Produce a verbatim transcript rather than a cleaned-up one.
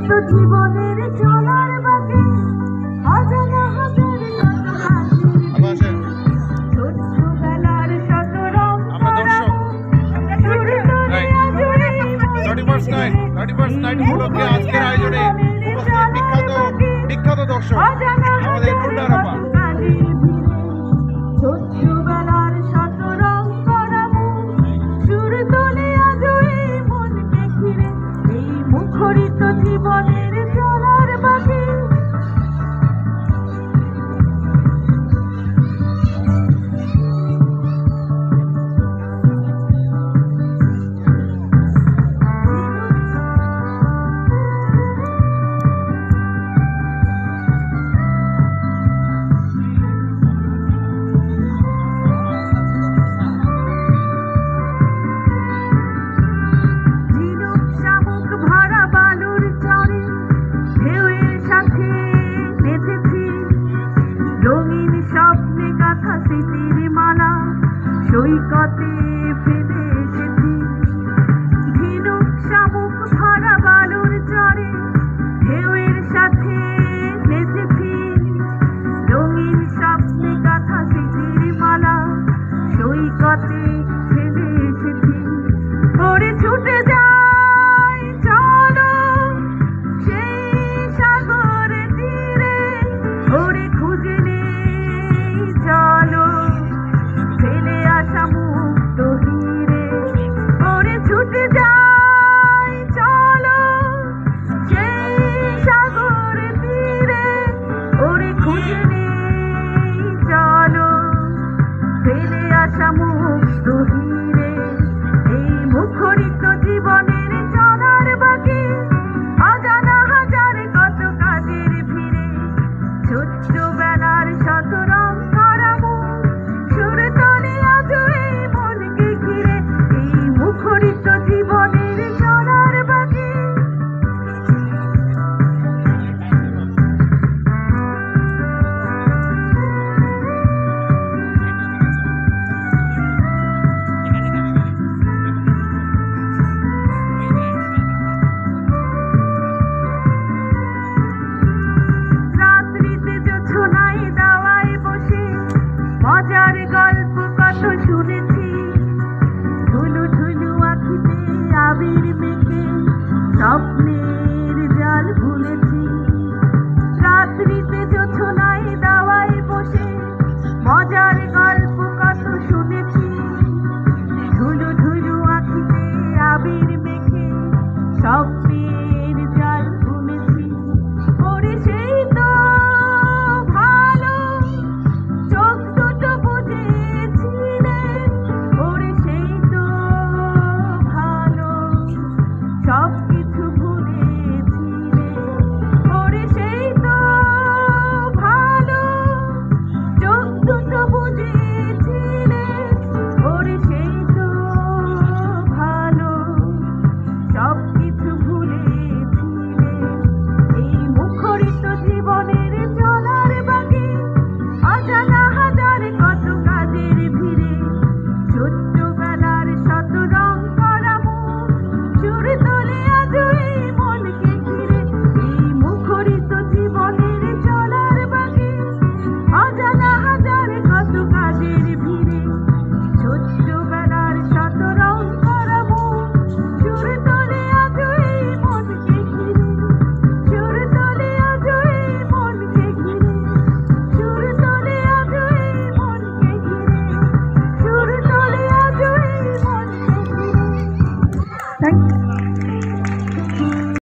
জীবনের চলার বাকি অজানা হাজার ছোট্টবেলার শত রং উপলক্ষে আজকের আয়োজনে বিখ্যাত বিখ্যাত দর্শক আমাদের টুন্ডারাপা। ছোট্টবেলার শত রং করাবো সুর তোলে আজ এই মনকে ঘিরে এই মুখরিত জীবনের চলার বাকি সৈকতে ফেলে এসেছি ঝিনুক শামুক ভরা বালুর চরে ঢেউয়ের সাথে নেচেছি রঙিন স্বপ্নে গাথা স্মৃতির মালা সৈকতে ফেলে এসেছি ওরে ছুটে যাই চলো সেই সাগর তীরে ওরে খুঁজে নেই চলো ফেলে আসা মুক্ত হিরে ওরে ছুটে যাই চলো সেই সাগর তীরে ওরে খুঁজে নেই চলো ফেলে আসা মুক্ত হিরে এই মুখরিত জীবনের চলার বাকি অজানা হাজার কত কাজের ভিড়ে ছোট্টবেলার শত রং করাবো সুর তোলে আজ এই মনকে ঘিরে এই মুখরিত জীবনের চলার বাকি রাত্রিতে জোছনায় দাওয়ায় বসে মজার গল্প কত শুনেছি ঢুলু ঢুলু আঁখিতে আবির মেখে স্বপ্নের জাল ভুলেছি রাত্রিতে জোছনায় দাওয়ায় বসে মজার গল্প কত শুনেছি ঢুলু ঢুলু আঁখিতে আবির মেখে স্বপ্নের জাল ভুলেছি ওরে সেই তো ভালো চোখ দুটো বুঝেছিলে ওরে সেই তো ভালো সব কিছু ভুলেছিলে ওরে সেই তো ভালো চোখ দুটো বুঝেছিলে ওরে সেই তো ভালো সব কিছু ভুলেছিলে এই মুখরিত জীবনের চলার বাকি অজানা হাজার কত কাজের ভিড়ে ছোট্টবেলার শত রং করাবো সুর তোলে আজ এই মনকে ঘিরে এই মুখরিত জীবনের চলার বাকি অজানা হাজার কত কাজের ভিড়ে ছোট্টবেলার শত রং করাবো সুর তোলে আজ এই মনকে ঘিরে সুর তোলে আজ এই মনকে ঘিরে সুর তোলে আজ এই মনকে ঘিরে সুর তোলে আজ এই মনকে ঘিরে থ্যাংক ইউ।